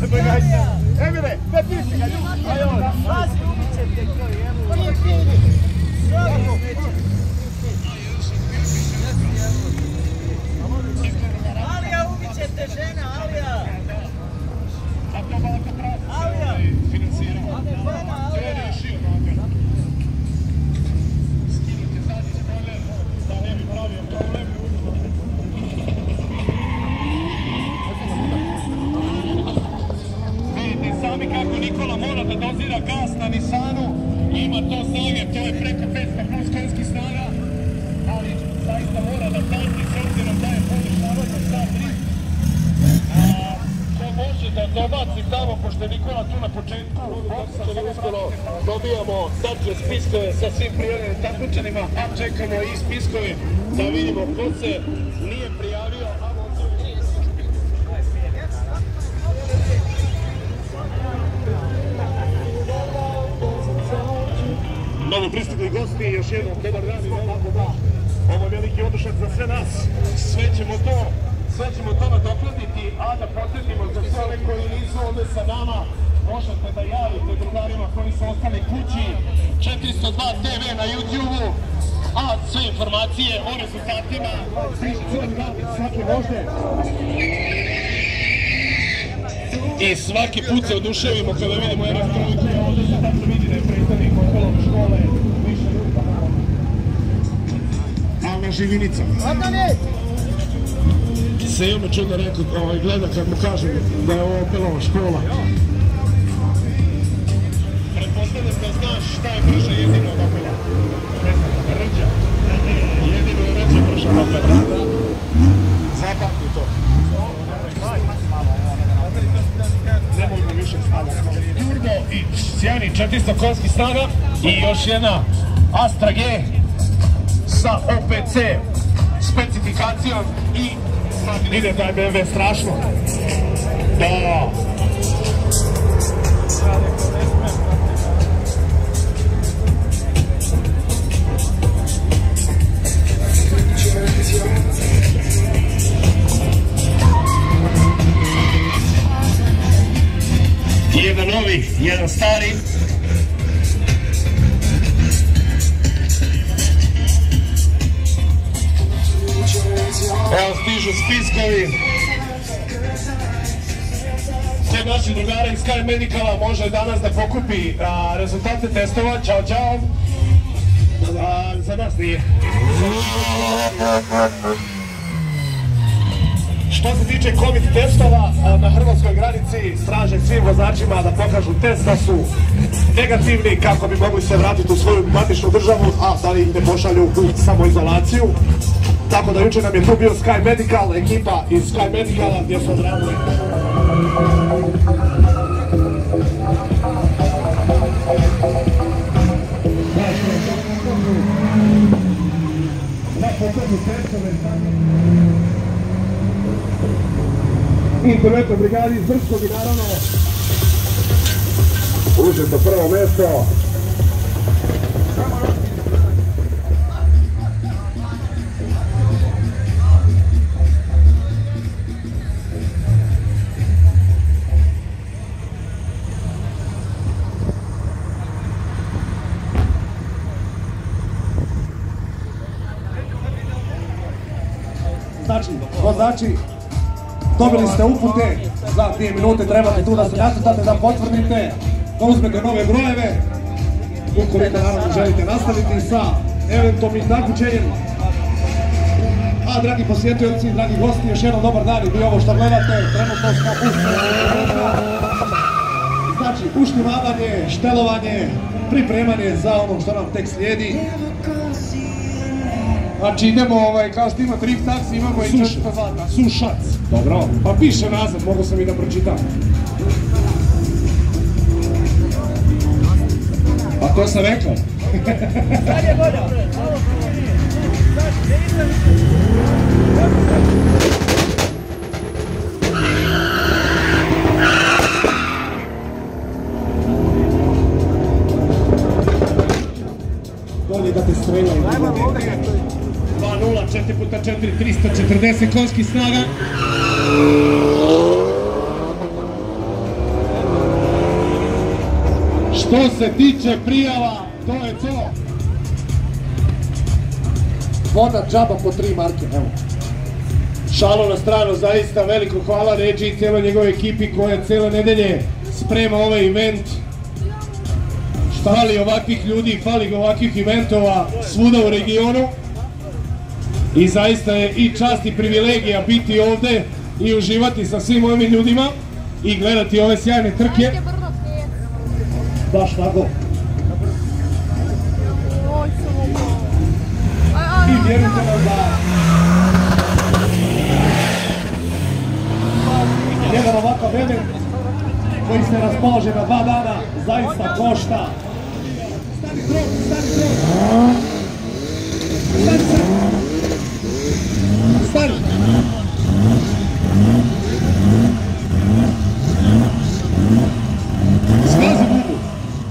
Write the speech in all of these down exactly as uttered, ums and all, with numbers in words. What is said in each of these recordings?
Emire, ne piši ga ljudi. Pazi, ubićete koji, evo. Alija, ubićete žena, Alija. Alija. Sami kako Nikola mora da dozira gas na Nisanu, ima to snage, to je preko petsto plus konjskih snaga, ali zaista mora da tanki s obzirom da je podešavanje sa tri. To može da dobaci tamo, pošto je Nikola tu na početku boksa, uskoro dobijamo tačne spiskove sa svim prijavljenim takmičarima, a čekamo i spiskove da vidimo ko se nije prijavio, a novo pristigli gosti, još jednom dobar dan i ovo je veliki odušak za sve nas. Sve ćemo to, sve ćemo to nadokladiti, a da posjetimo za sve one koji nisu ovdje sa nama, možete da javite drugarima koji su ostali kući, četiristo dva te ve na YouTube-u, a sve informacije o rezultatima svake vožnje. I svaki put se oduševimo kada vidimo jedan stroj koji je ovdje se tačno vidi da je predstavnik okolog škole više ruka. Alna Živinica. Se ima čudno rekao, gleda kad mu kažem da je ovo Opelova škola. Pretpostavljam da znaš šta je brže jedino od Opela. Rđa. Jedino je Rđa brže od Opela. Zapamti to. Ne mogu više stavljati. Turbo i sjajni četiristo konjskih snaga i još jedna Astra G sa O P C specifikacijom i ide taj be em ve strašno. Da. Jedan novi, jedan stari. Evo stižu spiskovi. Sve naši drugari iz Sky Medicala može danas da pokupi a, rezultate testova. Ćao, čao. A, za nas nije. Što se tiče COVID testova, na hrvatskoj granici straže svim vozačima da pokažu test da su negativni kako bi mogli se vratiti u svoju matičnu državu, a da li ih ne pošalju u samoizolaciju. Tako da jučer nam je tu bio Sky Medical, ekipa iz Sky Medicala gdje su odradili. Na pokažu testove interventnoj brigadi iz Brčkog i naravno uđem do prvo mjesto. Znači, vozači, dobili ste upute, za dvije minute trebate tu da se nacrtate, da potvrdite, da uzmete nove brojeve, ukoliko naravno želite nastaviti sa eventualnim takmičenjem. A dragi posjetioci, dragi gosti, još jednom dobar dan i bi ovo što gledate, trenutno smo znači uštimavanje, štelovanje, pripremanje za ono što nam tek slijedi. Znači idemo, ovaj, kao što ima drift taksi, imamo i četvrta zlata. Sušac. Dobro. Pa piše nazad, mogu sam i da pročitam. Pa to sam rekao. Sad je voda. Bolje da te streljaju. dva nula, četiri puta četiri, tristo četrdeset konjskih snaga. Što se tiče prijava, to je to. Voda džaba po tri marke, evo. Šalo na stranu, zaista veliko hvala Ređi i cijeloj njegove ekipi koja cijele nedelje sprema ovaj event. Fali ovakvih ljudi, fali ovakvih eventova svuda u regionu. I zaista je i čast i privilegija biti ovde i uživati sa svim ovim ljudima i gledati ove sjajne trke. Baš tako. I vjerujte nam da jedan ovakav event koji se raspolaže na dva dana zaista košta. Stani krok, stani krok. Stani se. Stani. Skazi budu.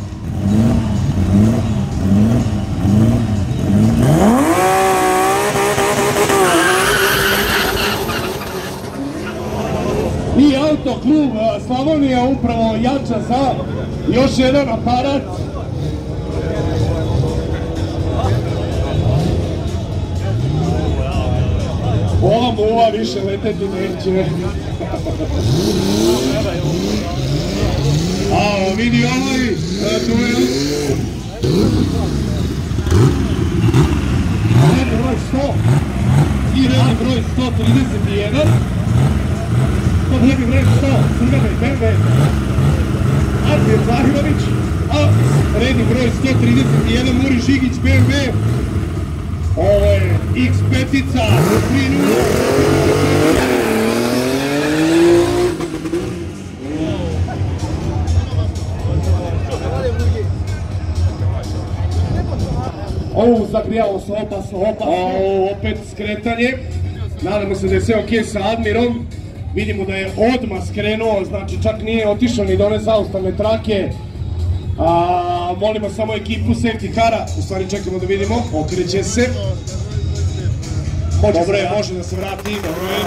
I autoklub Slavonija upravo jača za još jedan aparat. Ova muva više leteti neće. A vidi ovaj duel. Redni broj sto i redni broj sto trideset jedan. Redni broj sto, Crvene B M W, Ardir Zahirović, a redni broj sto trideset jedan, Muri Žigić B M W. Ovo je X pet-ica tri nula. Ovo zagrijalo se opasno, opasno. Ovo opet skretanje. Nadamo se da je sve ok sa Admirom. Vidimo da je odmah skrenuo, znači čak nije otišao ni do one zaustavne trake. A, molimo samo ekipu safety kara, u stvari čekamo da vidimo, okreće se. Dobro je, može da se vrati, dobro je.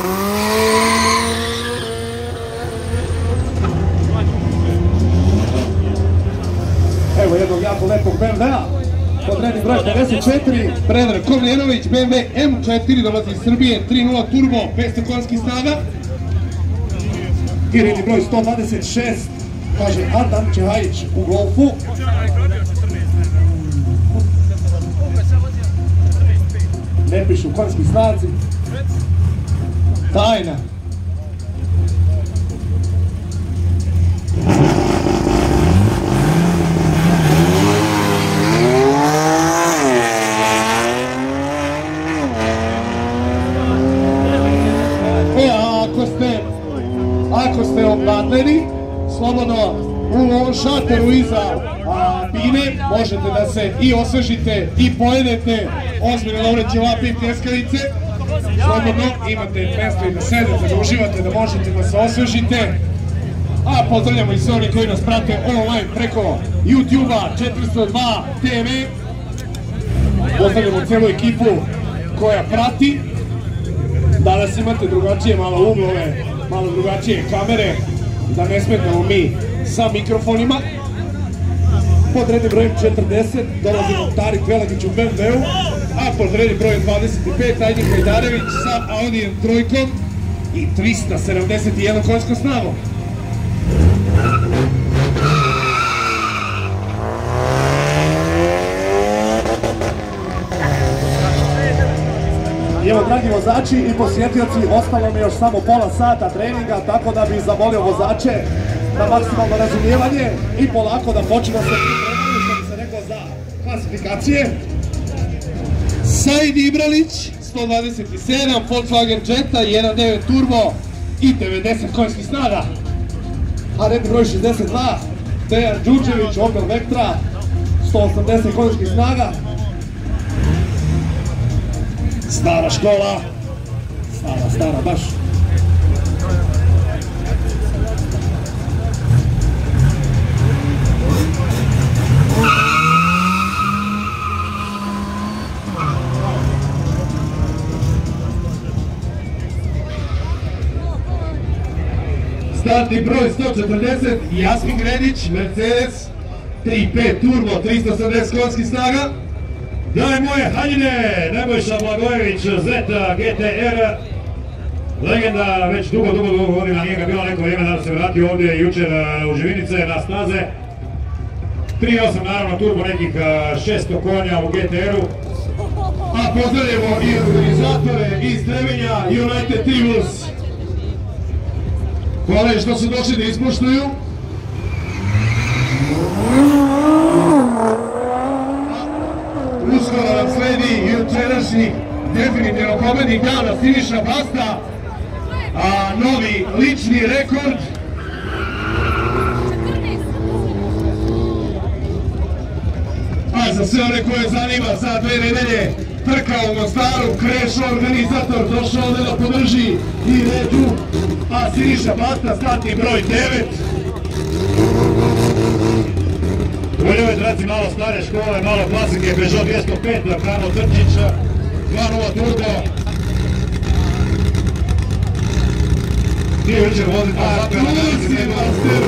Evo jednog jako lepog B M W-a, pod rednim broj pedeset četiri, Predrag Komljenović, B M W M četiri, dolazi iz Srbije, tri nula turbo, petsto konjskih snaga. I redni broj sto dvadeset šest, kaže Adam Čehajić u Golfu. Ne pišu konjski snazi. Tajna. E, ako ste, ako ste obladneni, slobodno u ovom šatoru iza bine možete da se i osvežite i pojedete ozbiljno dobre ćevape i pljeskavice. Slobodno imate mjesto i da sedete, da uživate, da možete da se osvežite. A pozdravljamo i sve oni koji nas prate online preko YouTube-a četiristo dva T V. Pozdravljamo cijelu ekipu koja prati. Danas imate drugačije malo uglove, malo drugačije kamere, da ne smetamo mi sa mikrofonima. Pod rednim brojem četrdeset dolazi Tarik Velagić u B M W-u, a pod rednim brojem dvadeset pet Ajdin Hajdarević sa Audijem trojkom i trista sedamdeset jedan konjskom snagom. I evo, dragi vozači i posjetioci, ostalo mi još samo pola sata treninga, tako da bih zamolio vozače na maksimalno razumijevanje i polako da počnemo se pripremati, što bi se rekao, za klasifikacije. Said Ibralić, sto dvadeset sedam, Volkswagen Jetta, jedan devet turbo i devedeset konjskih snaga. A redni broj šezdeset dva, Dejan Đurđević, Opel Vectra, sto osamdeset konjskih snaga. Stara škola, stara, stara baš. Startni broj sto četrdeset, Jasmin Gredić, Mercedes, tri pet turbo, tristo osamdeset konjskih snaga. Daj moje haljine, Nebojša Blagojević, Zeta G T R, legenda, već dugo, dugo, dugo godina, nije ga bilo neko vrijeme da se vratio ovdje jučer u Živinice na staze. tri osam naravno turbo, nekih šesto konja u G T R-u. A pozdravljamo i organizatore iz Trebinja, United Tribus. Hvala što su došli da ispoštuju. Uskoro nam sledi jučerašnji definitivno pobednik dana Siniša Basta, a novi lični rekord. A za sve one koje zanima, za dve nedelje trka u Mostaru, Krešo, organizator, došao ovdje da podrži i redu, a Siniša Basta, startni broj devet. U ovoj traci malo stare škole, malo klasike, Peugeot dvjesto pet, Karlo Trčić, dva nula turbo. Ti je jučer vozit pa zapeo na veliki Master.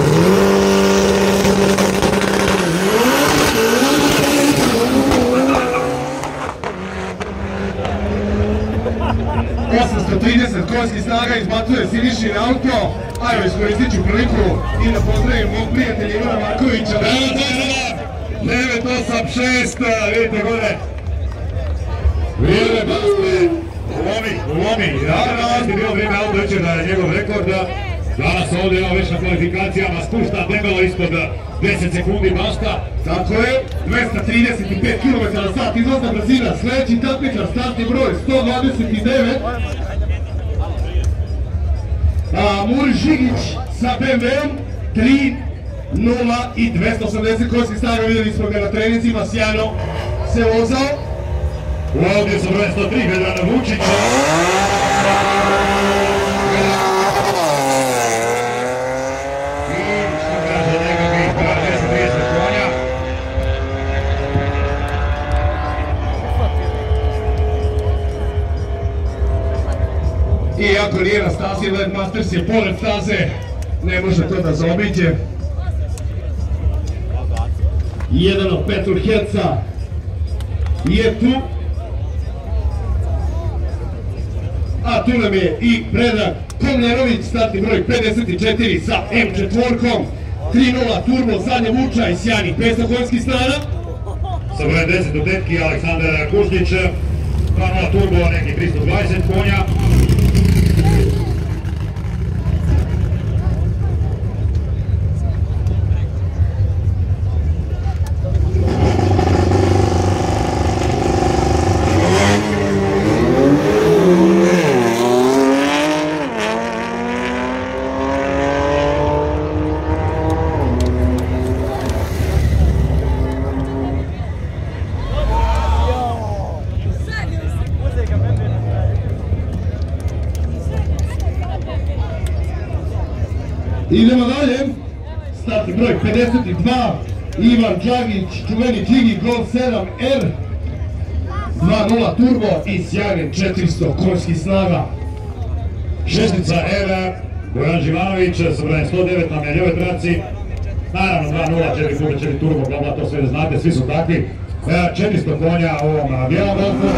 osamsto trideset konjskih snaga izbacuje Sinišin auto, a evo iskoristit ću priliku i da pozdravim mog prijatelja Ivana Markovića. devet osam šest, vidite gore. Vrijeme Baste, ulomi, ulomi. Danas je bilo vrijeme auto jučer da je njegov rekord. Danas ovdje evo već na kvalifikacijama spušta debelo ispod deset sekundi Basta. Tako je, dvesta trideset pet kilometara na sat izlazna brzina, sljedeći takmičar, startni broj sto dvadeset devet. A Muri Žigić sa B M W-om tri nula i dvesta osamdeset konjskih snaga, vidjeli smo ga na treninzima, sjajno se vozao. Ovdje su broj sto tri, Vedrana Vučića. Iako nije na stazi, Led Masters je pored staze, ne može to da zaobiđe. Jedan od Petrolheadsa je tu. A tu nam je i Predrag Komljenović, startni broj pedeset četiri sa M četiri, tri nula turbo, zadnja vuča i sjajnih petsto konjskih snaga. Sa brojem deset u tetki Aleksandar Kušnić, dva nula turbo, neki tristo dvadeset konja. Idemo dalje, startni broj pedeset dva, Ivan Đagić, čuveni Đigi Golf sedam R, dva nula turbo i sjajnih četiristo konjskih snaga. Šestica R, Bojan Živanović sa brojem sto devet na ljevoj traci. Naravno dva nula, četiri puta četiri turbo, bla to sve znate, svi su takvi. četiristo konja u ovom bijelom golfu.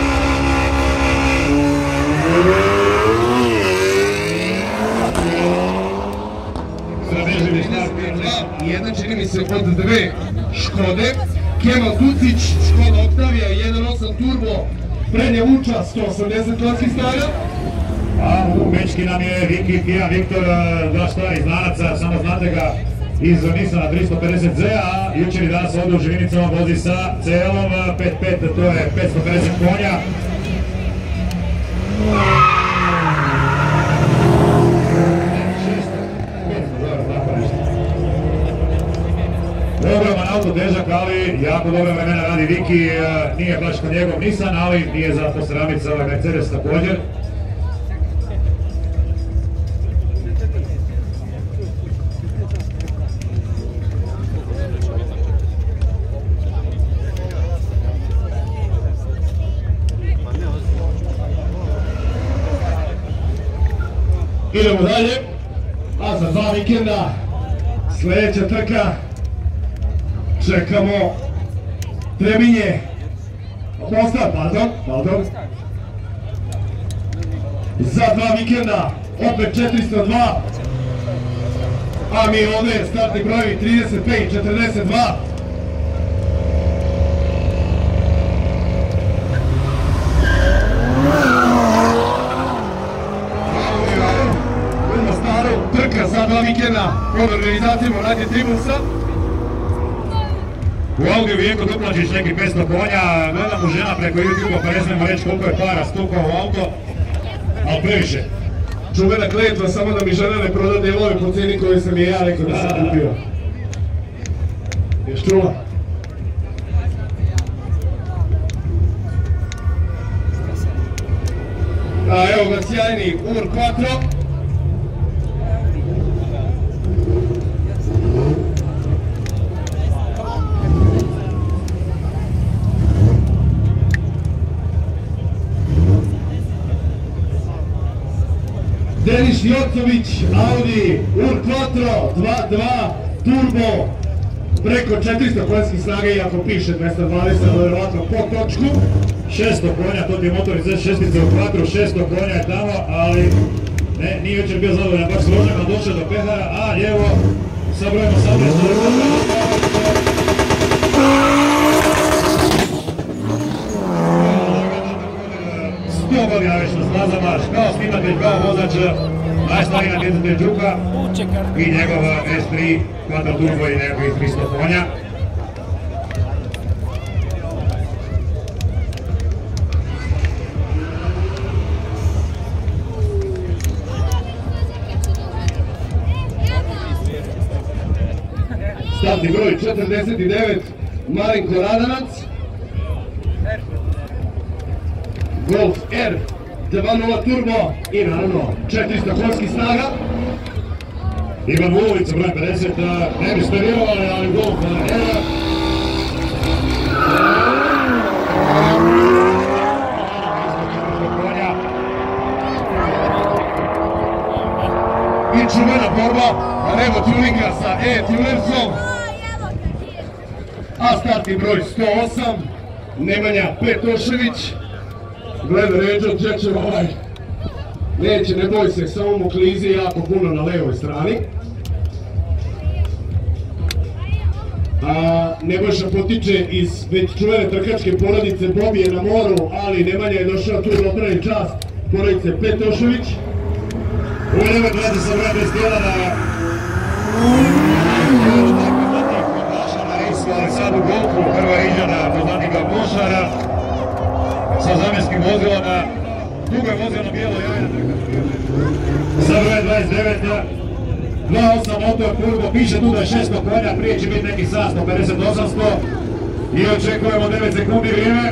Jedan čini mi se od dve Škode, Kemal Tucić, Škoda Octavia, jedan osam turbo, prednja vuča, sto osamdeset konjskih snaga. A u Bečki nam je Viki Pijan Viktor, dva stari znanaca, samo znate ga iz Nissana tristo pedeset Z, a jučer i danas ovdje u Živinicama vozi sa C L-om pet pet, to je petsto pedeset konja. Ogroman auto, težak, ali jako dobra vremena radi Viki, nije baš kod njegov Nissan, ali nije za posramica ovaj Mercedes također. Idemo dalje, a za dva vikenda sljedeća trka Čekamo Trebinje. Mostar, pardon, pardon. Za dva vikenda, opet četiristo dva. A mi ovdje startni brojevi trideset pet i četrdeset dva. Vrlo staro, trka za dva vikenda pod organizacijom United Tribusa. U Audiju Vijeko Duplačić neki petsto konja, gledam mu žena preko YouTube-a pa ne znamo reći koliko je para stukao u auto, ali previše. Čuvena kletva, samo da mi žena ne proda delove po cijeni koju sam je ja rekao da sam kupio. Ješ čula? A evo ga sjajni Ur Quattro. Denis Jocović, Audi Ur Quattro dva dva Turbo preko četiristo konjskih snaga, iako piše dvesta dvadeset, vjerovatno po točku. šesto konja, to ti je motor iz šestice u Quattro, šesto konja je tamo, ali ne, nije jučer bio zadovoljan, baš složen, ali došao do pehara, a evo, sa brojem osamnaest. sto godina već na stazama, kao snimatelj, kao vozač, najstariji natjecatelj Đuka i njegov S tri Quattro Turbo i nekakvih tristo konja. Startni broj četrdeset devet, Marinko Radanac. Golf R dva nula Turbo i naravno četiristo konjskih snaga. Ivan Vulović, broj pedeset, ne biste vjerovali, ali Golf R. I čuvena borba Revo Tuninga sa E-Tunersom. A startni broj sto osam, Nemanja Petošević. Gleda Ređo, gdje će ovaj, neće, ne boj se, samo mu klizi jako puno na levoj strani. A Nebojša potiče iz već čuvene trkačke porodice, Bobi je na moru, ali Nemanja je došao tu da opravi čast porodice Petošević. U devet dvadeset sa brojem trideset jedan na Risu, ali sad u Golfu, prva Riđana, poznanika Bošara, sa zamjenskim vozilama, dugo je vozilo bijelo jajna trka. Sa brojem dvadeset devet, dva osam motor turbo, piše tu da je šesto konja, prije će biti neki sedamsto pedeset osamsto i očekujemo devet sekundi vrijeme.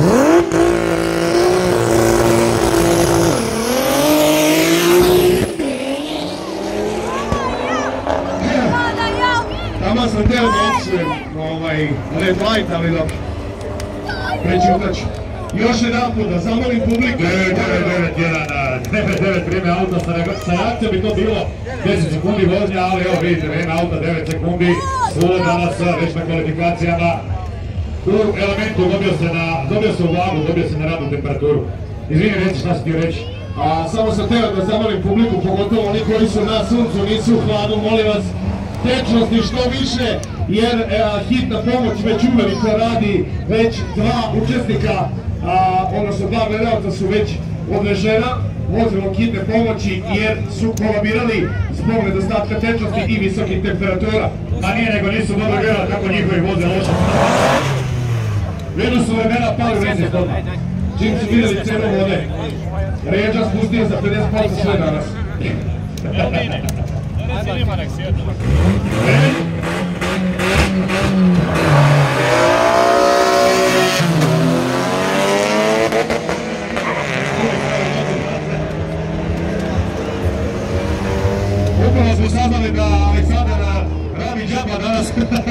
Tamo sam teo da odsujem ovaj red light, ali dobro. Prečutat ću. Još jedan put da zamolim publiku. devet devet devet jedan, devet devet vrijeme auta sa reakcijom bi to bilo deset sekundi vožnja, ali evo vidite vrijeme auta devet sekundi, Sulo danas već na kvalifikacijama. U elementu dobio se na, dobio se u vlagu, dobio se na radnu temperaturu. Izvini, reći šta si htio reći. A samo sam teo da zamolim publiku, pogotovo oni koji su na suncu, nisu u hladu, molim vas, tečnosti što više, jer e, hitna pomoć već uveliko radi, već dva učesnika, a, odnosno dva gledalca su već odvežena vozilom hitne pomoći jer su kolabirali zbog nedostatka tečnosti i visokih temperatura. A nije nego nisu dobro gledali kako njihovi voze loše. Jedno su vremena pali veze kod. Čim su vidjeli cenu vode, Ređa spustio za pedeset posto sve danas. Upravo smo saznali da Aleksandar radi džaba danas.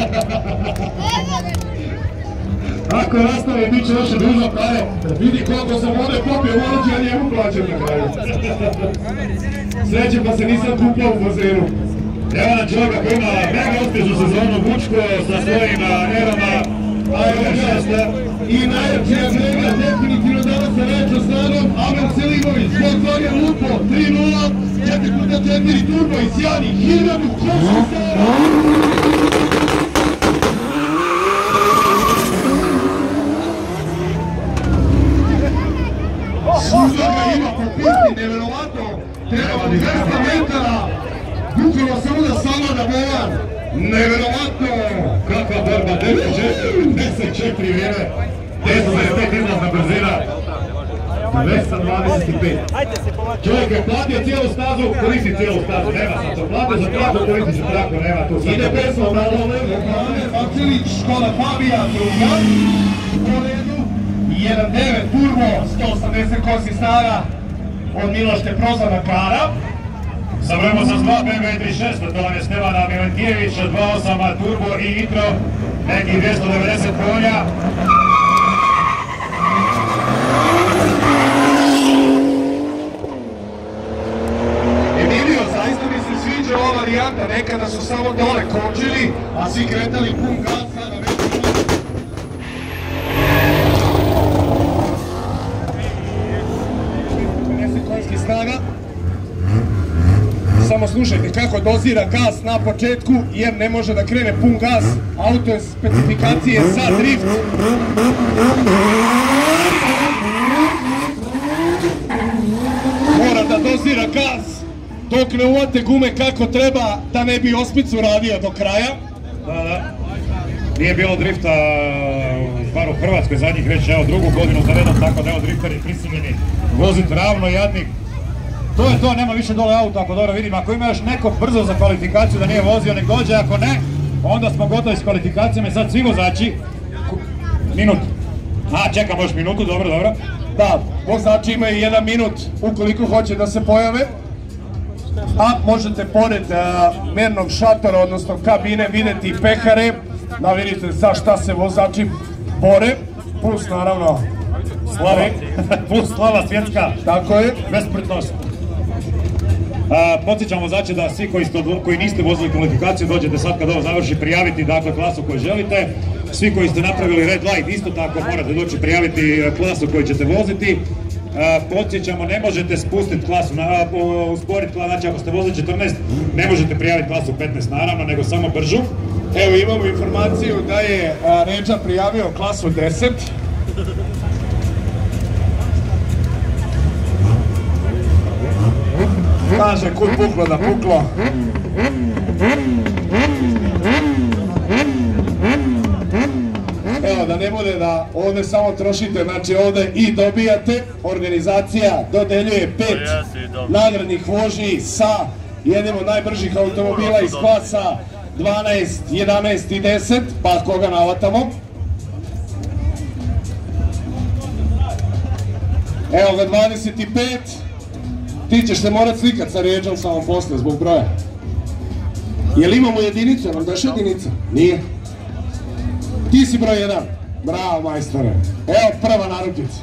Ako nastave, bit će još dužno pare. Vidi koliko sam vode popio, morat ću ja njemu plaćati na kraju. Sreće pa se nisam kupao u bazenu. Evo nam čovjeka koji ima mega uspješnu sezonu, Vučko sa svojim erama, ajde šesta. I najjačija svega, definitivno danas sa većom snagom, Amel Selimović, zbog toga lupo, tri nula, četiri puta četiri turbo i sjajni, hiljadu košu stara. Suza ga ima po pisti, nevjerovatno, treba dvesta metara, bukvalno samo da savlada Bojan, nevjerovatno. Kakva borba, deset četiri vrijeme, deset pet izlazna brzina, dvesta dvadeset pet. Čovjek je platio cijelu stazu, koristi cijelu stazu, nema sad to, platio za traku, koristi za traku, nema tu sad. Ide pesma na love, Ane Fakčelić, škola Fabija, druga, po redu, jedan devet turbo, sto osamdeset konjskih snaga od Milošte Prozana Kara. Sa brojom osamdeset dva B M W tri šest, to vam je Stevana Milentijević, dva osam turbo i nitro, nekih dvjesto devedeset konja. Emilio, zaista mi se sviđa ova varijanta, nekada su samo dole kočili, a svi kretali pun gas, sada već pedeset konjskih snaga. Samo slušajte kako dozira gas na početku, jer ne može da krene pun gas, auto je specifikacije za drift. Mora da dozira gas dok ne uvate gume kako treba, da ne bi ospicu radio do kraja. Da, da. Nije bilo drifta, bar u Hrvatskoj zadnjih već evo drugu godinu za redom, tako da evo drifteri prisiljeni voziti ravno jadnik. To je to, nema više dole auto, ako dobro vidim, ako ima još neko brzo za kvalifikaciju da nije vozio, nek dođe, ako ne, onda smo gotovi s kvalifikacijama i sad svi vozači, minut, a čekamo još minutu, dobro, dobro. Da, vozači imaju jedan minut ukoliko hoće da se pojave, a možete pored uh, mernog šatora, odnosno kabine, vidjeti i pekare, da vidite sa šta se vozači bore, plus naravno slava, plus slava svjetska, tako je, besprtnost. Podsjećam vozače da svi koji, ste, koji niste vozili kvalifikaciju dođete sad kad ovo završi prijaviti dakle klasu koju želite. Svi koji ste napravili red light isto tako morate doći prijaviti klasu koju ćete voziti. Podsjećamo, ne možete spustiti klasu, usporiti klasu, znači ako ste vozili četrnaest ne možete prijaviti klasu petnaest naravno, nego samo bržu. Evo imamo informaciju da je Ređa prijavio klasu deset. Kaže kud puklo da puklo. Evo da ne bude da ovdje samo trošite, znači ovdje i dobijate, organizacija dodeljuje pet nagradnih vožnji sa jednim od najbržih automobila iz klasa dvanaest, jedanaest i deset, pa koga navatamo. Evo ga dvadeset pet. Ti ćeš se morat slikat sa Ređom samo posle zbog broja. Jel imamo jedinicu? Nam daš jedinica? Nije. Ti si broj jedan. Bravo majstore. Evo prva narukvica.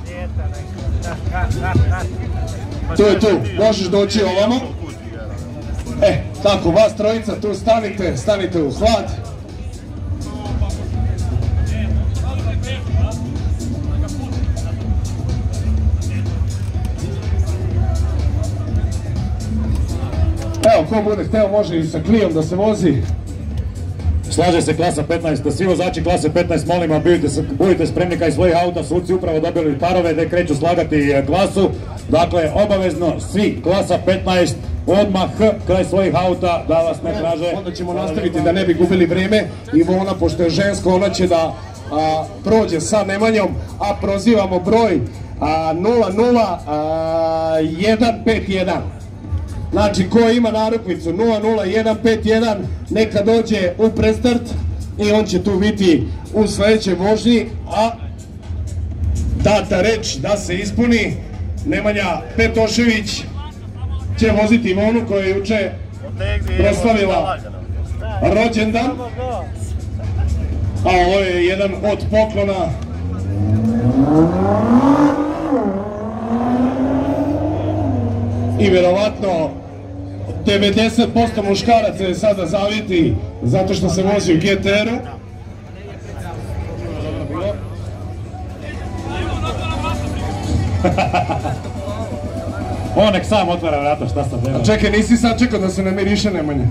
Tu je tu. Možeš doći ovamo. E, tako, vas trojica tu stanite, stanite u hlad. Evo, ko bude hteo može i sa Klijom da se vozi. Slaže se klasa petnaest, svi vozači klase petnaest molimo, budite, budite spremni kaj svojih auta, suci upravo dobili parove da kreću slagati klasu. Dakle, obavezno svi klasa petnaest odmah kraj svojih auta da vas ne traže. Onda ćemo nastaviti da ne bi gubili vrijeme. Ivona, pošto je žensko, ona će da a, prođe sa Nemanjom, a prozivamo broj a, nula nula jedan pet jedan. Znači, ko ima narukvicu nula nula jedan pet jedan, neka dođe u prestart i on će tu biti u sljedećoj vožnji, a data reč da se ispuni. Nemanja Petošević će voziti Ivonu koja je juče proslavila rođendan, a ovo je jedan od poklona i vjerovatno devedeset posto muškaraca je sada zaviti zato što se vozi u G T R-u. On nek sam otvara vrata, šta sam gledao. A čekaj, nisi sad čekao da se namiriše Nemanja?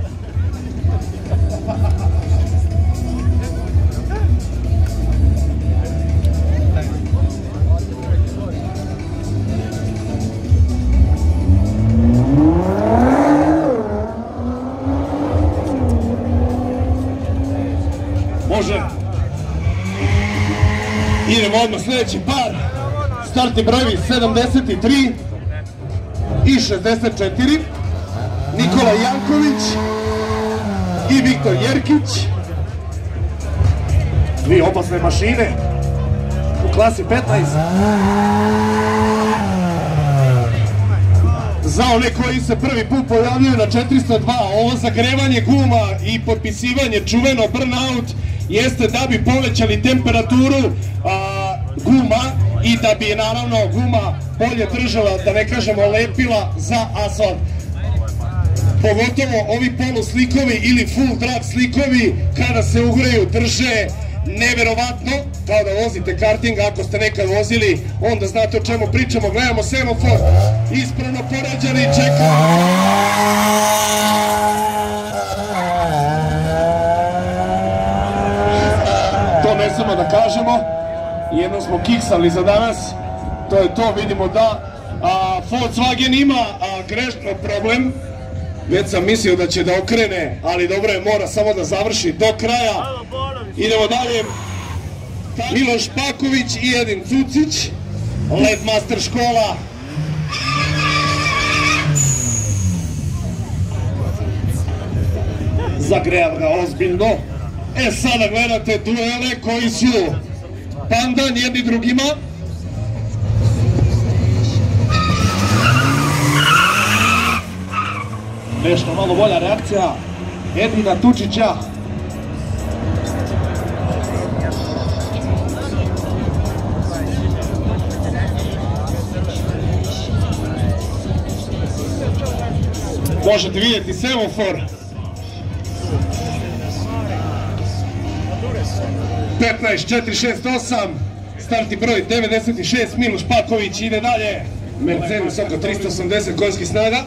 Može. Idemo odmah sljedeći par. Startni brojevi sedamdeset tri i šezdeset četiri. Nikola Janković i Viktor Jerkić. Dvije opasne mašine u klasi petnaest. Za one koji se prvi put pojavljaju na četiristo dva, ovo zagrevanje guma i potpisivanje čuveno burnout jeste da bi povećali temperaturu a, guma i da bi naravno guma bolje držala, da ne kažemo lepila za asfalt. Pogotovo ovi polu slikovi ili full drag slikovi kada se ugreju drže neverovatno, kao da vozite karting. Ako ste nekad vozili, onda znate o čemu pričamo. Gledamo semafor, ispravno poređani, čekamo. To ne samo da kažemo, jedno smo kiksali za danas, to je to, vidimo da a, Volkswagen ima a, grešno problem. Već sam mislio da će da okrene, ali dobro je, mora samo da završi do kraja. Idemo dalje. Miloš Paković i Edin Cucić, Ledmaster škola. Zagrejav ga ozbiljno. E sada gledate duele koji su pandan jedni drugima. Nešto malo bolja reakcija Edina Tučića. Možete vidjeti semafor. petnaest četiri šest osam, startni broj devedeset šest, Miloš Paković ide dalje. Mercedes oko tristo osamdeset konjskih snaga.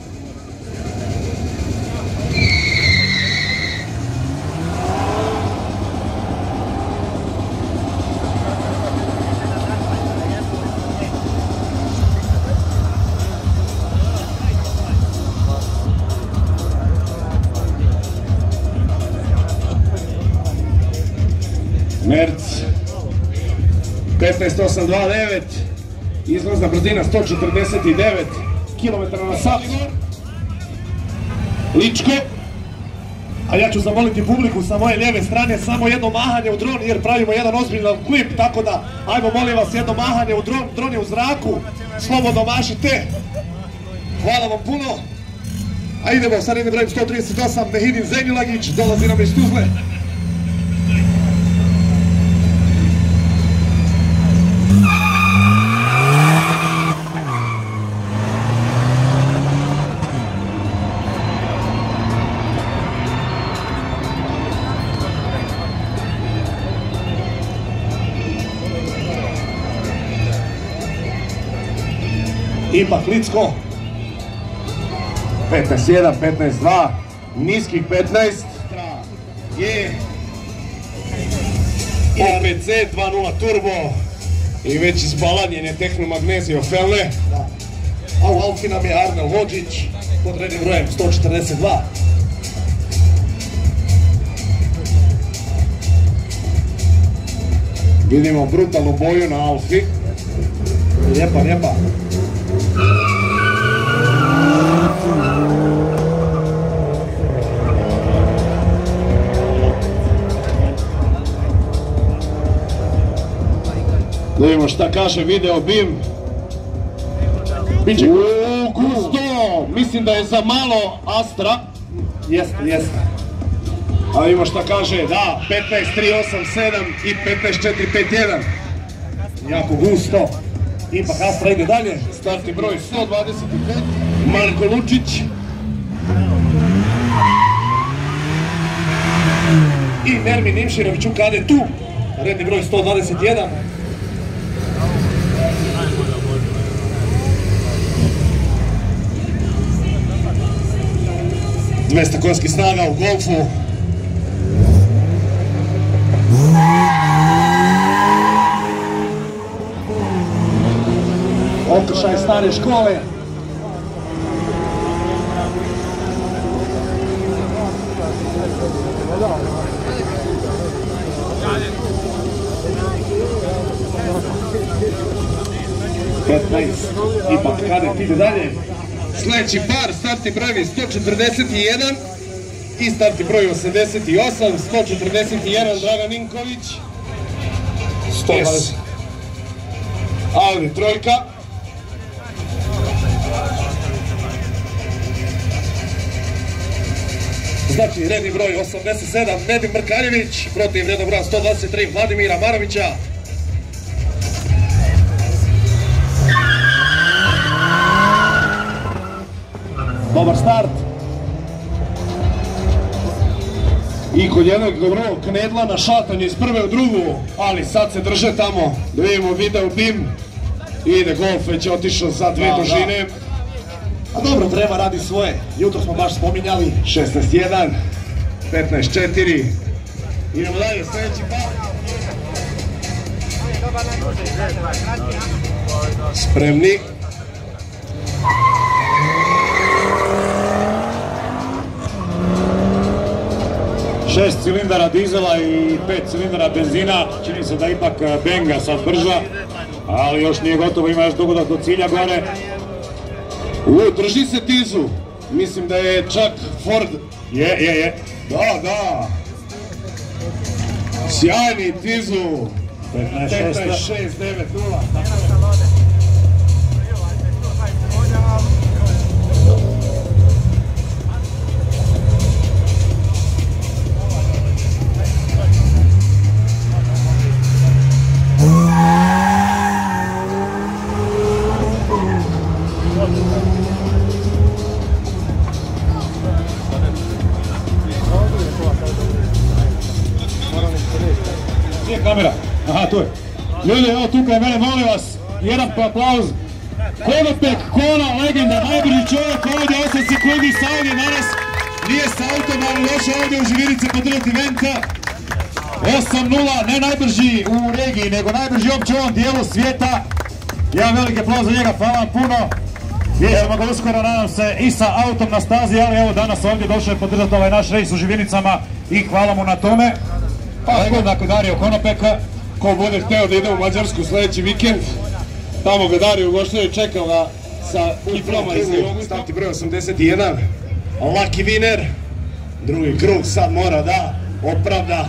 Merc petnaest osam dvadeset devet, izlazna brzina sto četrdeset devet kilometara na sat. Ličko. A ja ću zamoliti publiku sa moje lijeve strane samo jedno mahanje u dron, jer pravimo jedan ozbiljan klip, tako da ajmo molim vas jedno mahanje u dron, dron je u zraku, slobodno mašite. Hvala vam puno. A idemo, sad idem brojem sto trideset osam, Mehidin Zenilagić, dolazi nam iz Tuzle. Ipak Licko, petnaest jedan, petnaest dva, niskih petnaest, je O P C dva nula turbo i već izbalanjen je tehnomagnezio felne. A u Alfi nam je Arnel Vođić pod rednim brojem sto četrdeset dva. Vidimo brutalnu boju na Alfi. Lijepa, lijepa. Da vidimo šta kaže video bim. Biće uuu, gusto! Mislim da je za malo Astra. Jeste, jeste. A vidimo šta kaže, da, petnaest tri osam sedam i petnaest četiri pet jedan. Jako gusto. Ipak Astra ide dalje. Startni broj sto dvadeset pet. Marko Lučić. Nermin Nimširović u kadetu, redni broj sto dvadeset jedan. dvesta konjskih snaga u golfu. Okršaj stare škole. petnaest, ipak kadet ide dalje. Sljedeći par, startni brojevi sto četrdeset jedan i startni broj osamdeset osam, sto četrdeset jedan Dragan Ninković, sto dvadeset Audi trojka, znači redni broj osamdeset sedam Nedim Mrkaljević protiv rednog broja sto dvadeset tri Vladimira Marovića. Dobar start. I kod jednog dobrog knedla na šatanje iz prve u drugu, ali sad se drže tamo, da vidimo video dim. Ide golf, već je otišao za dve dužine. A dobro, treba radi svoje. Jutro smo baš spominjali, šesnaest jedan, petnaest četiri. Idemo dalje, sljedeći par. Spremni. Šest cilindara dizela i pet cilindara benzina, čini se da ipak Benga sad brža, ali još nije gotovo, ima još dugo do cilja gore. U, drži se Tizu, mislim da je čak Ford. Je, je, je. Da, da. Sjajni Tizu. petnaest šest devet nula. Gdje je kamera? Aha, tu je. Ljudi, evo tu kraj mene, molim vas, jedan aplauz. Konopek, Kona, legenda, najbrži čovjek ovdje, osam sekundi sa ovdje danas. Nije sa autom, ali došao ovdje u Živinice podržati eventa. osam nula, ne najbrži u regiji, nego najbrži uopće u ovom dijelu svijeta. Jedan veliki aplauz za njega, hvala vam puno. Vidjet ćemo ga uskoro, nadam se, i sa autom na stazi, ali evo danas ovdje došao je podržati ovaj naš rejs u Živinicama i hvala mu na tome. Legenda kod Dario Konopeka. Ko bude hteo da ide u Mađarsku sljedeći vikend, tamo ga Dario ugoštuje, čekao ga sa diploma iz Livoguta. Startni broj osamdeset jedan, lucky winner, drugi krug sad mora da opravda.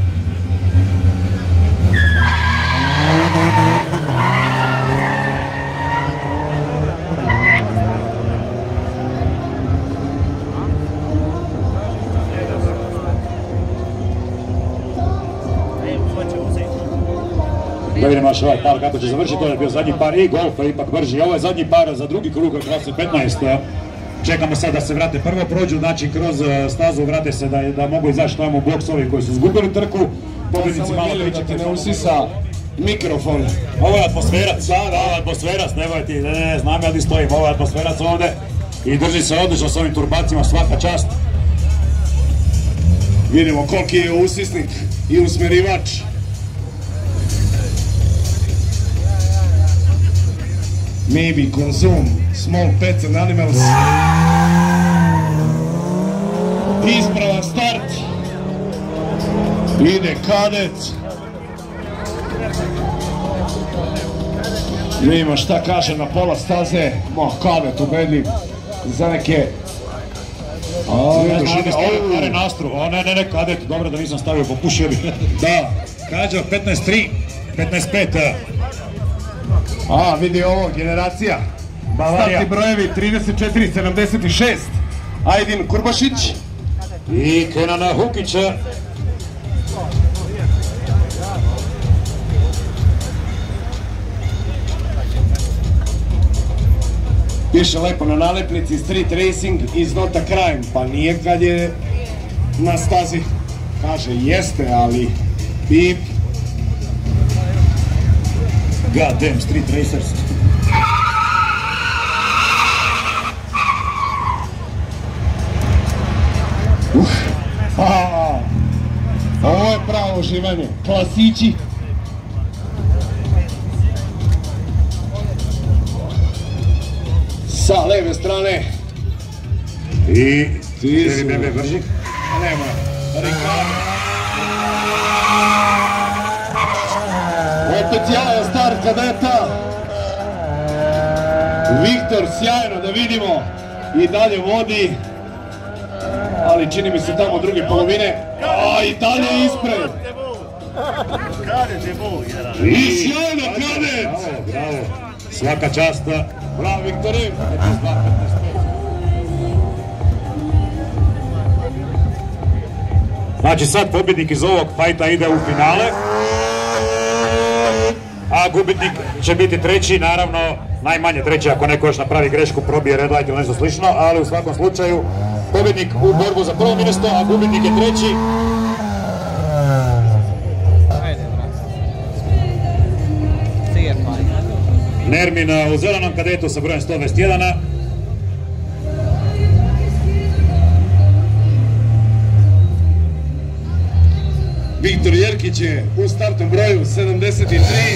Da vidimo još ovaj par kako će završiti, to je bio zadnji par i golf je ipak brži. Ovo je zadnji par za drugi krug klase petnaest. Čekamo sad da se vrate, prvo prođu, znači kroz stazu vrate se da, da mogu izaći tamo u boks ovi koji su izgubili trku. Pobjednici malo pričati, ne usisa mikrofon. Ovo je atmosferac, da, da, ovo je atmosferac, nemoj ti, ne, ne, znam ja di stojim, ovo je atmosferac ovdje i drži se odlično s ovim turbacima, svaka čast. Vidimo koliki je usisnik i usmerivač. Maybe consume small pets and animals. Ispravan start. Ide kadet. Vidimo šta kaže na pola staze. Ma kadet ubedljiv za neke... O, ne znam, stare nastru. O, ne, ne, ne, kadet, dobro da nisam stavio, popušio bi. Da, Kađa petnaest tri, petnaest pet. A, vidi ovo, generacija. Startni brojevi trideset četiri sedamdeset šest. Ajdin Kurbašić. I Kenana Hukića. Piše lepo na nalepnici Street Racing is not a crime. Pa nije kad je na stazi. Kaže, jeste, ali bip. God damn, Street Racers. Uh, a, ovo je pravo uživanje, klasići. Sa leve strane. I... Ti su... Bebe brži. Nema. Ricardo. Opet jajan start kadeta. Viktor sjajno da vidimo. I dalje vodi. Ali čini mi se tamo druge polovine. A i dalje ispred. I sjajno kadet. Bravo, bravo. Svaka časta. Bravo Viktore. Znači sad pobjednik iz ovog fajta ide u finale. A gubitnik će biti treći, naravno najmanje treći ako neko još napravi grešku, probije red light ili nešto slično, ali u svakom slučaju pobjednik u borbu za prvo mjesto, a gubitnik je treći. Nermin u zelenom kadetu sa brojem sto dvadeset jedan. Viktor Jerkić je u startnom broju sedamdeset tri.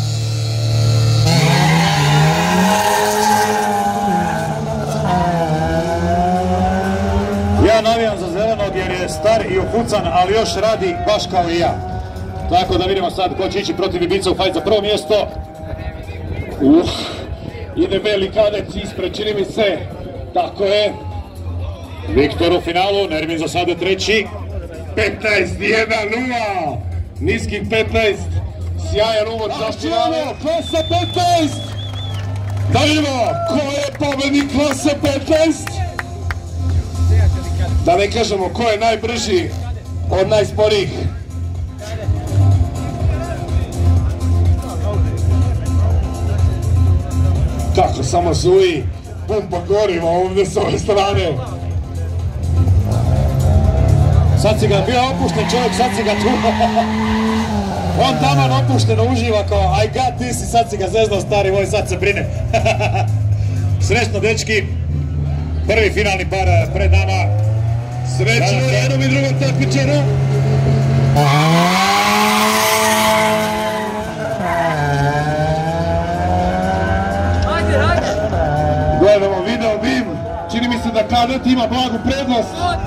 Ja navijam za zelenog jer je star i upucan, ali još radi baš kao i ja. Tako da vidimo sad ko će ići protiv Ibiza u fajt za prvo mjesto. Uh, ide beli kadet ispred, čini mi se. Tako je. Viktor u finalu, Nermin za sada treći. petnaest jedan nula. Niskih petnaest. Sjajan uvod za finale. Klasa petnaest. Da vidimo ko je pobednik klase petnaest. Da ne kažemo ko je najbrži od najsporijih. Kako samo zuji pumpa goriva ovdje s ove strane. Sad si ga bio opušten čovjek, sad si ga tu. On taman opušteno uživa kao I got this i sad si ga zeznao stari moj, sad se brine. Srećno dečki, prvi finalni par pred nama. Srećno jednom i drugom takmičaru. Gledamo video bim. Čini mi se da kadet ima blagu prednost.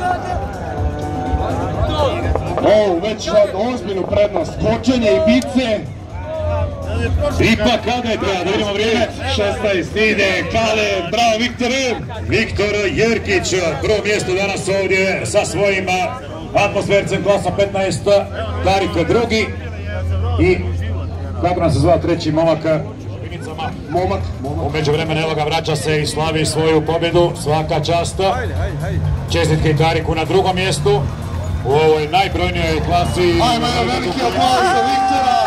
O, već ozbiljnu prednost. Kočenje i bice. Ipak kadet, da vidimo vrijeme. šesnaest ide kadet, bravo Viktore. Viktor Jerkić, prvo mjesto danas ovdje sa svojim atmosfercem klasa petnaest, Dariko drugi i kako nam se zvao treći momak? Momak. U međuvremenu evo ga vraća se i slavi svoju pobjedu, svaka čast. Čestitke i Dariku na drugom mjestu u ovoj najbrojnijoj klasi. Ajmo jedan veliki aplauz za Viktora.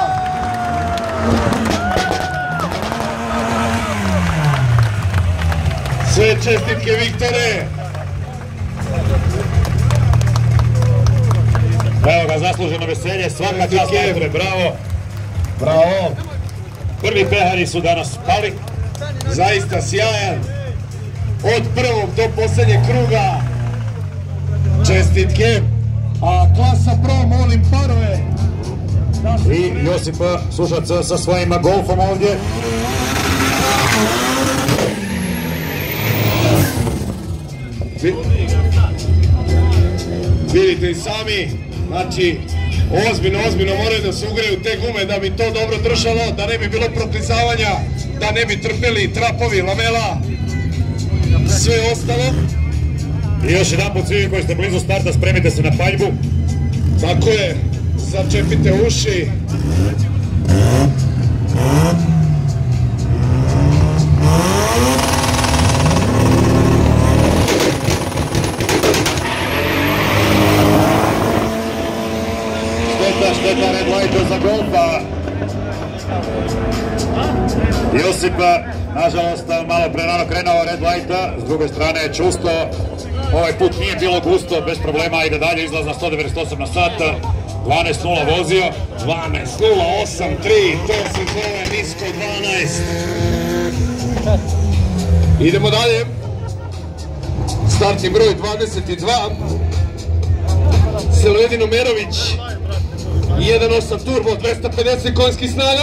Sve čestitke Viktore. Evo ga, zasluženo veselje, svaka čast Viktore, bravo. Bravo. Prvi pehari su danas pali. Zaista sjajan. Od prvog do posljednjeg kruga. Čestitke. A klasa pro, molim parove. I Josip Sušac sa svojim golfom ovdje. Vidite i sami, znači ozbiljno, ozbiljno moraju da se ugreju te gume da bi to dobro držalo, da ne bi bilo proklizavanja, da ne bi trpeli trapovi, lamela, sve ostalo. I još jedan put svi koji ste blizu starta, spremite se na paljbu. Tako je, začepite uši. Šteta, šteta, red light za golfa. Josip, nažalost, malo prerano krenuo red lighta, s druge strane Čusto Ovaj put nije bilo gusto, bez problema, ide dalje, izlaz na sto devedeset osam na sat, dvanaest nula vozio. dvanaest nula osam tri, to se zove nisko dvanaest. Idemo dalje. Startni broj dvadeset dva. Seledin Omerović, jedan osam turbo, dvesta pedeset konjskih snaga.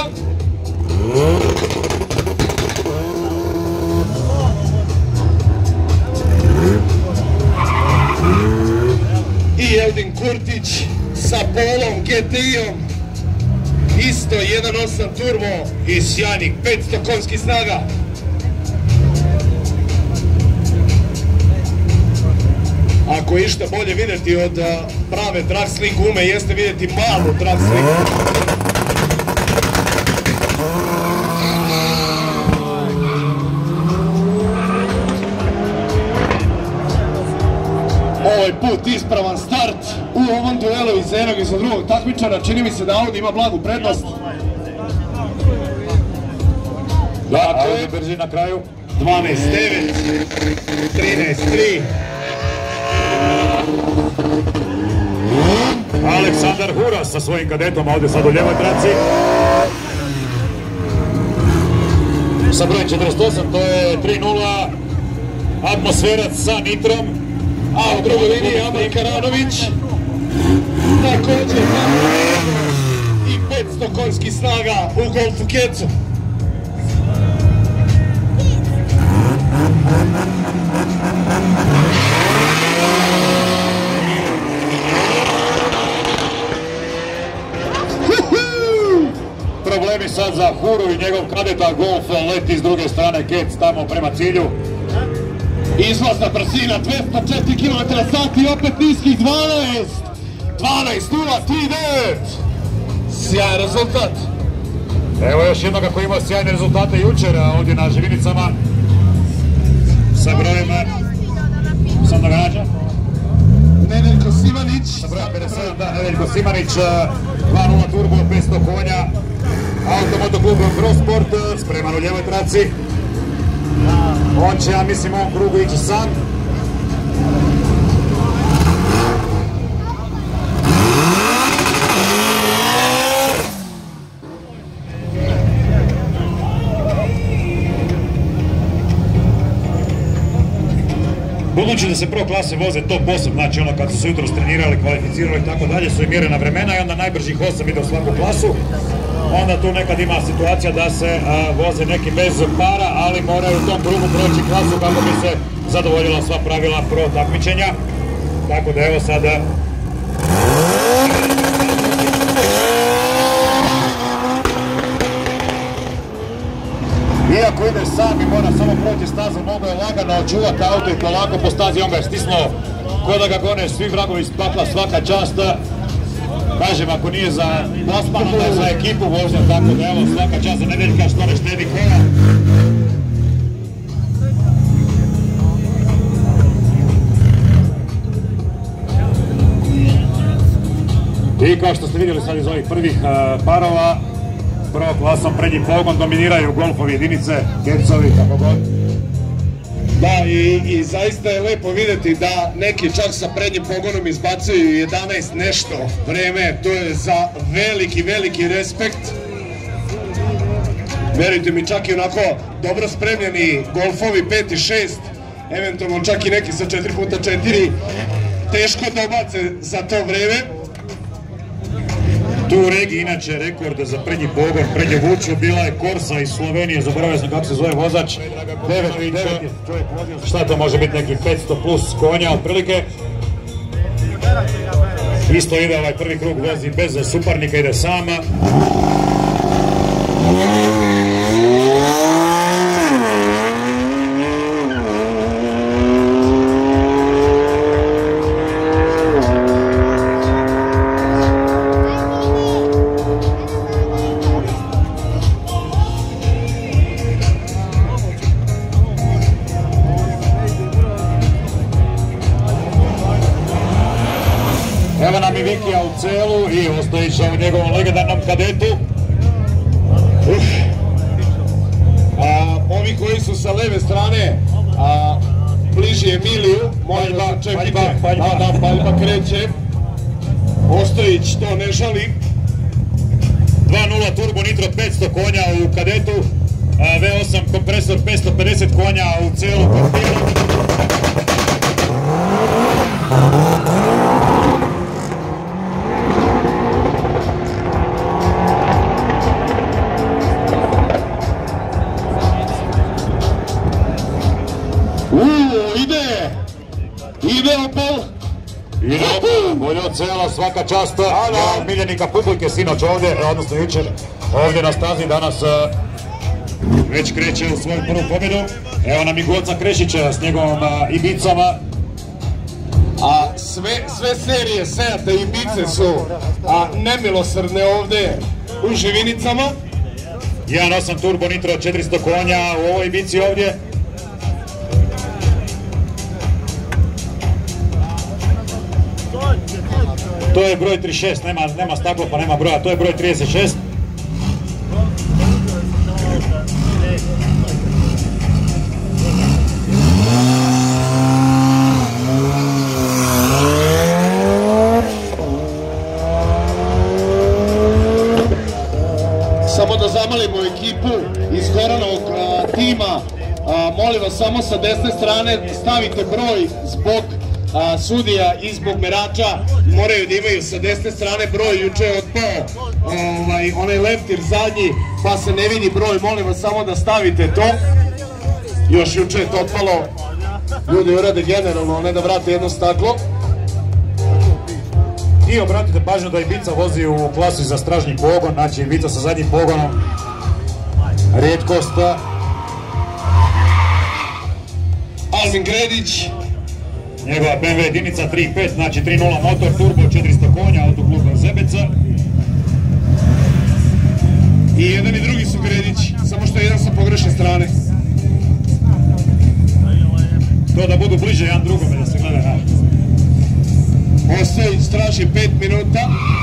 I Eldin Kurtić sa Polom G T I-om, isto jedan osam turbo i sjajnih petsto konjskih snaga. Ako je išta bolje vidjeti od prave drag slick gume, jeste vidjeti malu drag slick. Ovaj put ispravan start u ovom duelu iz jednog i za drugog takmičara. Čini mi se da Audi ima blagu prednost. Da, Audi brži na kraju. dvanaest devet, trinaest tri. Aleksandar Huras sa svojim kadetom ovdje sad u ljevoj traci. Sa brojem četrdeset osam, to je tri nula. Atmosferac sa nitrom. A u drugoj liniji Amar Karanović. Također i petsto konjskih snaga u Golfu Kecu. Problemi sad za Huru i njegov kadeta. Golf leti s druge strane, Kec tamo prema cilju. Izlazna brzina dvesta četiri kilometra na sat i opet niskih dvanaest. dvanaest nula tri devet. Sjajan rezultat. Evo još jednog koji imao sjajne rezultate jučer ovdje na Živinicama. Sa brojem... Sam događa? Nedeljko Simanić. Sa brojem pedeset sedam, da, Nedeljko Simanić. dva nula turbo, petsto konja. Automotoklub Crosport, spreman u ljevoj traci. On će, ja mislim, u ovom krugu ići sam. Budući da se pro klase voze top osam, znači ono kad su se jutro trenirali, kvalificirali i tako dalje, su i mjerena vremena i onda najbržih osam ide u svaku klasu. Onda tu nekad ima situacija da se a, voze neki bez para, ali moraju u tom krugu proći klasu kako bi se zadovoljila sva pravila pro takmičenja. Tako da evo sada... Iako ide sam i mora samo proći stazu, mogu je lagano čuvati auto i polako po stazi, on ga je stisnuo ko da ga gone svi vragovi iz pakla, svaka čast. Kažem, ako nije za plasman, onda je za ekipu vožnja, tako da evo svaka čast za Nedeljka što ne štedi kola. I kao što ste vidjeli sad iz ovih prvih uh, parova, prvo klasom prednji pogon dominiraju golfovi jedinice, Kecovi, kako god. Da, i, i zaista je lepo vidjeti da neki čak sa prednjim pogonom izbacuju jedanaest nešto vreme, to je za veliki, veliki respekt. Verujte mi, čak i onako dobro spremljeni golfovi pet i šest, eventualno čak i neki sa četiri puta četiri, teško dobace za to vreme. Tu u regiji inače rekord za prednji pogon, prednju vuču, bila je Korsa iz Slovenije, zaboravio sam kako se zove vozač. devet, devet, šta to može biti, neki petsto plus konja otprilike. Isto ide ovaj prvi krug, vozi bez suparnika, ide sama. Evo nam i Vikija u celu i Ostojića u njegovom legendarnom kadetu. Uf. A, ovi koji su sa leve strane, a, bliži Emiliju, molim vas, čekajte, da, da, Paljba kreće, Ostojić to ne žali. dva nula turbo nitro petsto konja u kadetu, V osam kompresor petsto pedeset konja u cijelu portiru. Uuu, ide! Ide Opel! Ide Opel, bolje od cijela, svaka čast. Ja, miljenika publike sinoć ovdje, odnosno jučer ovdje na stazi, danas već kreće u svoju prvu pobjedu. Evo nam i Goca Krešića s njegovom Ibicama. A sve, sve serije Seata i Ibice su a, nemilosrdne ovdje u Živinicama. jedan osam turbo nitro četiristo konja u ovoj Ibici ovdje. To je broj trideset šest, nema, nema staklo pa nema broja, to je broj trideset šest. Samo da zamalimo ekipu iz Goranovog a, tima, a, molim vas samo sa desne strane stavite broj zbog a, sudija i zbog merača, moraju da imaju sa desne strane broj, juče je otpao ovaj, onaj leptir zadnji pa se ne vidi broj, molim vas samo da stavite to, još juče je to otpalo, ljudi urade generalno, ne da vrate jedno staklo. I obratite pažnju da Ibica vozi u klasi za stražnji pogon, znači Ibica sa zadnjim pogonom, rijetkost. Alvin Gredić, njegova B M W jedinica tri pet, znači tri nula motor, turbo četiristo konja, autoklub Zebeca. I jedan i drugi su Gredić, samo što je jedan sa pogrešne strane. To da budu bliže jedan drugome, da se gleda na. Ostojić traži pet minuta.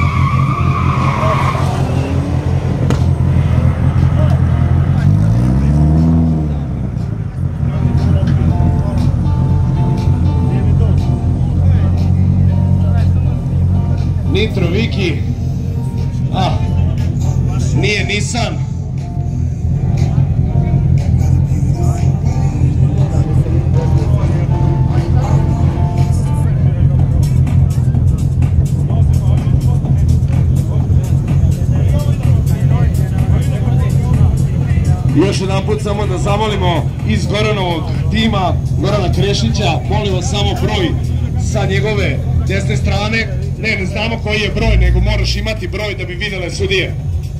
Nitro Viki. Ah, nije Nissan. Još jedan put samo da zamolimo iz Goranovog tima, Gorana Krešića, molim vas samo broj sa njegove desne strane. Ne, ne znamo koji je broj, nego moraš imati broj da bi vidjele sudije.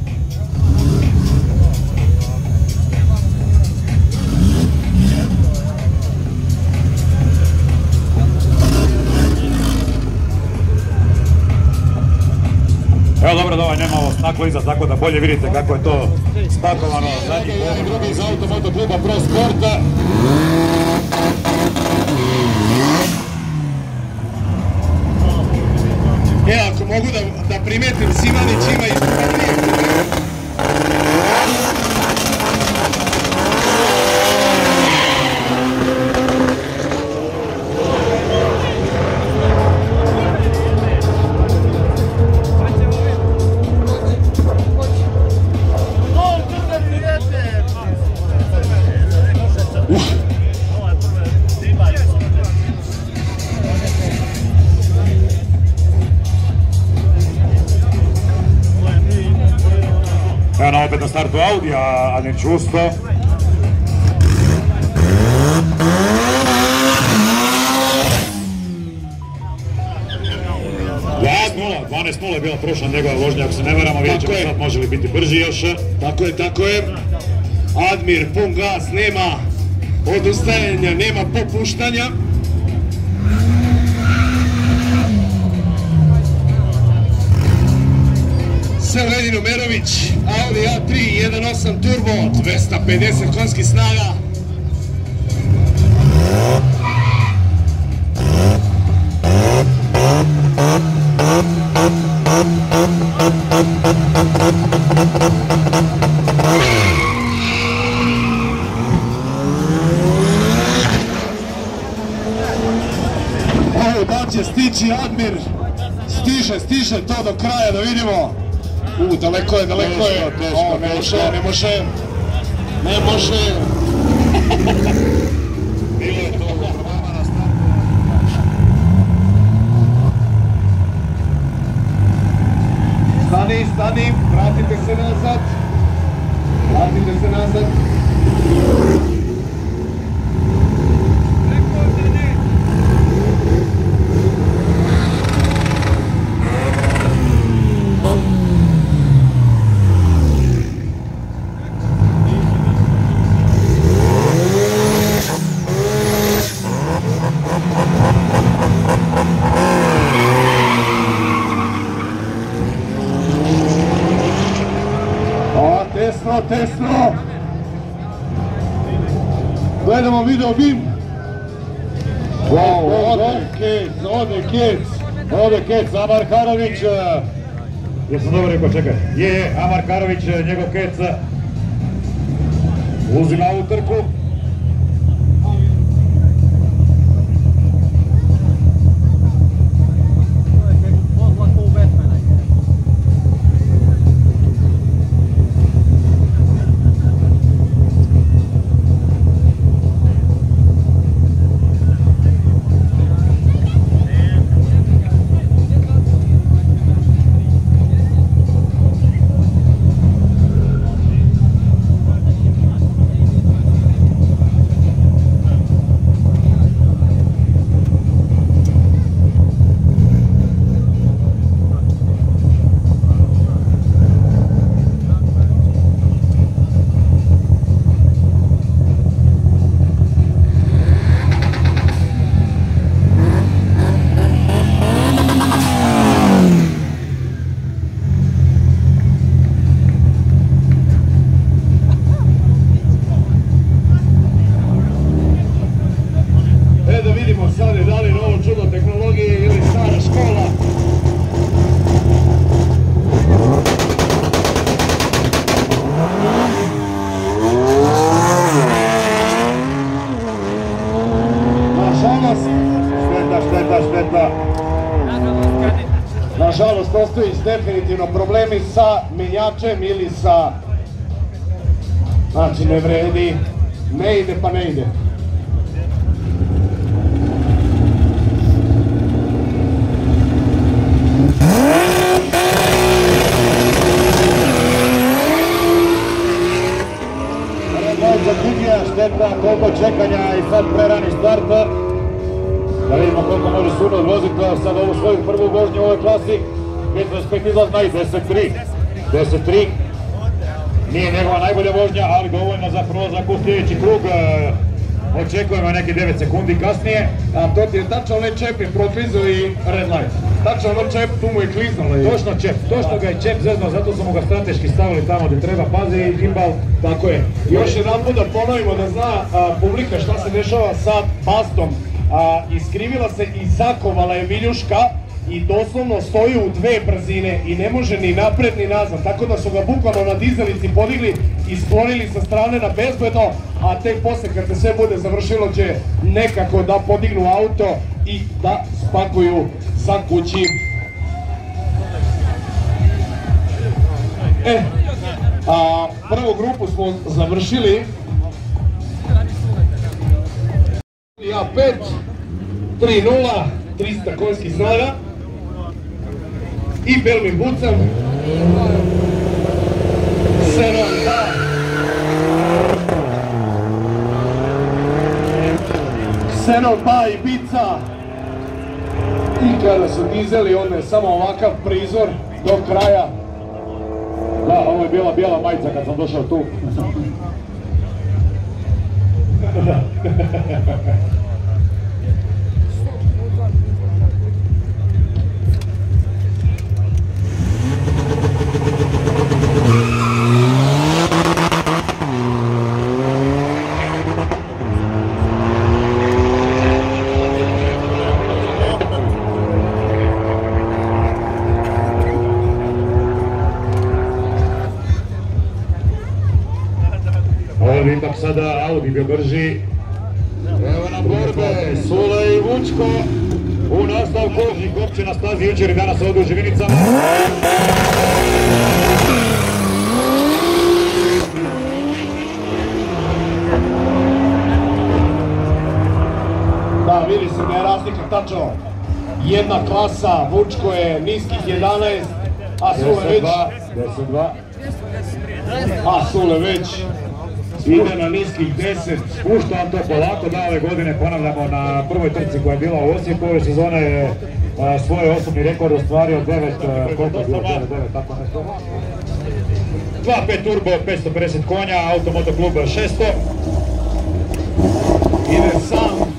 Evo dobro da ovaj nema ovo staklo iza, tako da bolje vidite kako je to spakovano. Zadnji pogon, drugi iz Automoto kluba Pro Sporta. E, ako mogu da, da primetim, Simanić ima ispod baterije. Evo nam opet na startu Audi, a ne čusto. dvanaest nula je bila prošla njegova vožnja, ako se ne veramo, vidjet ćemo sad može li biti brži još. Tako je, tako je. Admir, pun gas, nema odustajanja, nema popuštanja. Severin Omerović, Audi A tri jedan osam turbo, dvesta pedeset konjskih snaga. će stići Admir. Stiže, stiže to do kraja da vidimo. U, daleko je, daleko je. O, ne može, ne može. Ne može. Bilo je to problema na startu. Stani, stani, vratite se nazad. Vratite se nazad. Tesno, tesno! Gledamo video bim! Wow, ode Kec, ode Kec, ode Kec, Amar Karović, jesam dobro rekao, čekaj, je, je, Amar Karović, njegov Kec, uzima ovu trku. Nažalost, postoji definitivno problemi sa menjačem ili sa... Znači, ne vredi, ne ide pa ne ide. Šteta, koliko čekanja i sad prerani start. Da vidimo koliko može Suno odvoziti sad ovu svoju prvu vožnju u ovoj klasi. petnaest pet izlazna i deset tri. deset tri. Nije njegova najbolja vožnja, ali dovoljno za prolazak u sljedeći krug. Očekujemo neki devet sekundi kasnije. A to ti je tačno onaj čep je proklizao i red light. Tačno ono čep, tu mu je kliznalo. Točno čep, točno ga je čep zeznao, zato smo ga strateški stavili tamo gdje treba, pazi i gimbal. Tako je. Još jedan put da ponovimo da zna a, publika šta se dešava sa Bastom. A, iskrivila se i zakovala je viljuška i doslovno stoji u dve brzine i ne može ni napred ni nazad, tako da su ga bukvalno na dizalici podigli i sklonili sa strane na bezbedno, a tek posle kad se sve bude završilo će nekako da podignu auto i da spakuju sa kući. E, a prvu grupu smo završili. A pet, tri nula, trista konjskih snaga i Belmin Bucan, sedam dva, Xenon dva i Bica. I kada su dizeli, onda je samo ovakav prizor do kraja. Da, ovo je bila bijela majica kad sam došao tu. Ovdje ipak sada Audi bio brži. Evo na borbe, Sule i Vučko. U nastavku i kopće na stazi jučer i danas ovdje u Živinicama. Da, vidi se da je razlika tačno. Jedna klasa, Vučko je niskih jedanaest, a Sule već... deset dva. A Sule već ide na niskih deset. Spuštam to polako, da ove godine ponavljamo na prvoj trci koja je bila u Osijeku. Ove sezone je svoj osobni rekord ostvario devet, koliko je bilo devet, tako nešto. dva pet turbo, petsto pedeset konja, Automoto klub šesto. Ide sam.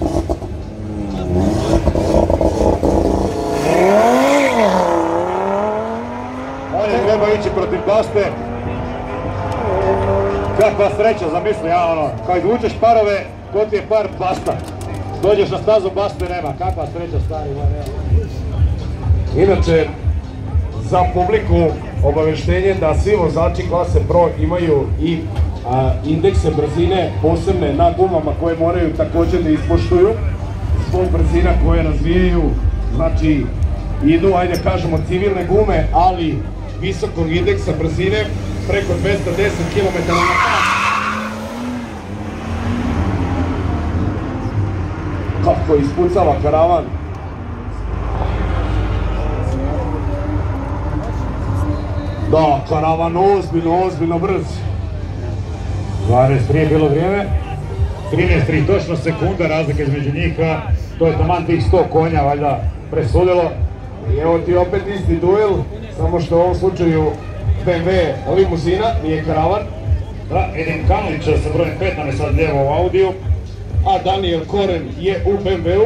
Ovdje treba ići protiv Baste. Kakva sreća, zamisli, ja ono, kao izvučeš parove, ko ti je par Basta. Dođeš na stazu, Baste nema, kakva sreća, stari, ma nema. Inače, za publiku obaveštenje da svi vozači klase Pro imaju i a, indekse brzine posebne na gumama koje moraju također da ispoštuju zbog brzina koje razvijaju, znači idu, ajde kažemo, civilne gume, ali visokog indeksa brzine preko dvesta deset kilometara na sat. Kako ispucava karavan. Da, karavan ozbiljno, ozbiljno brz. dvanaest tri je bilo vrijeme. trinaest tri, točno sekunda razlike između njih. To je taman tih sto konja, valjda, presudilo. I evo ti opet isti duel, samo što u ovom slučaju B M W limuzina, nije karavan. Da, Edin Kanlić sa brojem pet nam je sad lijevo u Audiju. A Daniel Koren je u B M W-u.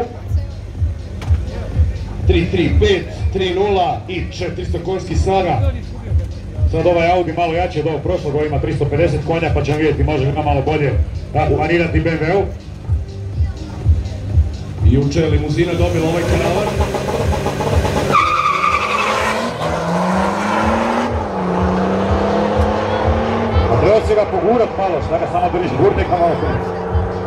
tri tri pet, tri nula i četiristo konjskih snaga. Sad ovaj Audi malo jači od ovog prošlog, ovo ima tristo pedeset konja, pa ćemo vidjeti može li ima malo bolje manirati B M W-u. Juče je limuzina dobila ovaj karavan. A treba se ga pogurat malo, šta ga samo držiš, gurnika malo sve.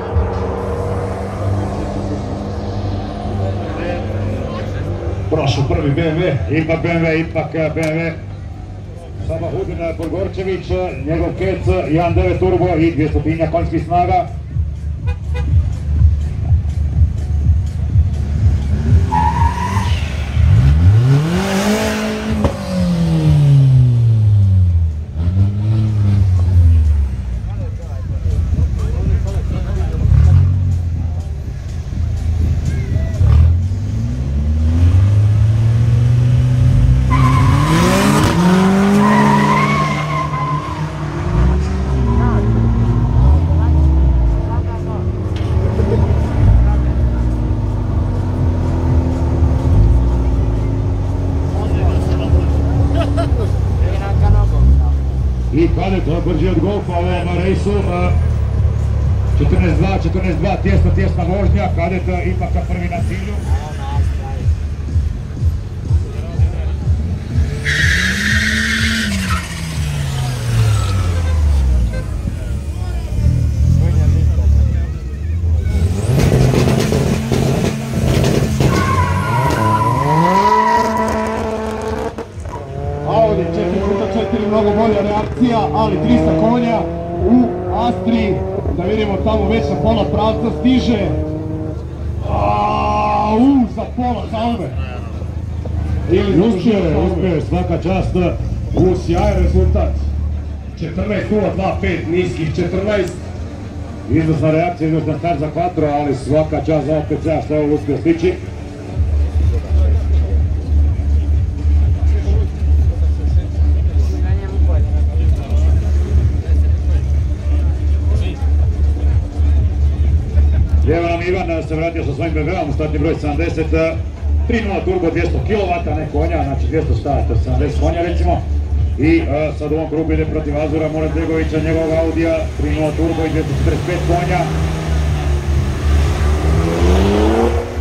Prošao prvi B M W. Ipak B M W, ipak B M W. Sabahudin Podgorčević, njegov kec, jedan devet turbo i dvjesto konjskih snaga. I Kadet brži od Golfa u ovom rejsu. četrnaest dva, četrnaest dva, tjesna, tjesna vožnja. Kadet ipak prvi na cilju. Audi četiri puta četiri, mnogo bolja reakcija, ali tristo konja u Astri, da vidimo tamo već na pola pravca stiže. Aaaa, za pola salve. Uspio je, uspio je, svaka čast. U sjajan rezultat. četrnaest nula dva pet, niskih četrnaest. Iznosna reakcija, iznosna start za Quattro, ali svaka čast za O P C-a što je ovo uspio stići. Evo nam Ivan se vratio sa svojim B M W-om, startni broj sedamdeset, tri nula turbo, dvjesto kilovata, ne konja, znači dvjesto sedamdeset konja recimo. I a, sad u ovom krugu ide protiv Azura Morategovića, njegovog Audija, tri nula turbo i dvjesto četrdeset pet konja.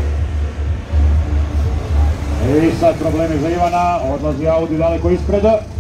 I sad problemi za Ivana, odlazi Audi daleko ispred.